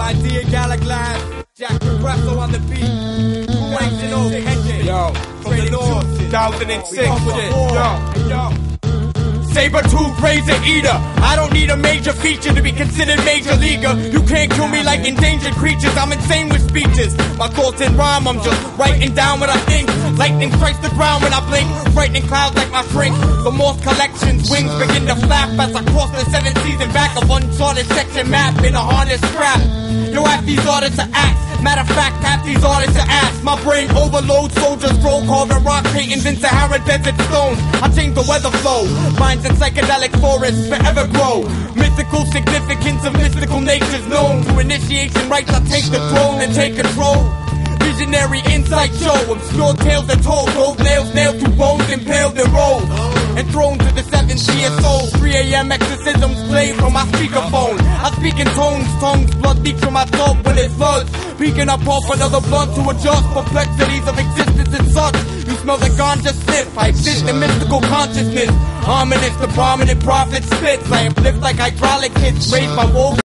My dear Galaglass, Jack Progresso on the beat. Yo, from the north, 2006. Yo. Saber-tooth razor eater. I don't need a major feature to be considered major leaguer. You can't kill me like endangered creatures. I'm insane with speeches. My thoughts in rhyme, I'm just writing down what I think. Lightning strikes the ground when I blink. Frightening clouds like my shrink. The Morse collection's wings begin to flap as I cross the 7th season back of uncharted section map in a harness strap. Yo, half these artists are acts. Matter of fact, half these artists are ass. My brain overloads, soldiers grow, carving rock paintings in Sahara desert stones. I change the weather flow. Minds in psychedelic forests forever grow. Mythical significance of mystical natures known. Through initiation rites, I take the throne and take control. Visionary insight show. Obscure tales are told. Gold nails nailed to bones, impaled and rolled. Enthroned to the 7th-tier souls. 3 a.m. exorcisms played from my speakerphone. I speak in tones, tongues, blood leaks from my throat when it floods. Peeking up off another blunt to adjust perplexities of existence and such. You smell the ganja sniff. I exist in mystical consciousness. Ominous, the prominent prophet spits. I uplift like hydraulic hits, raised by wolves.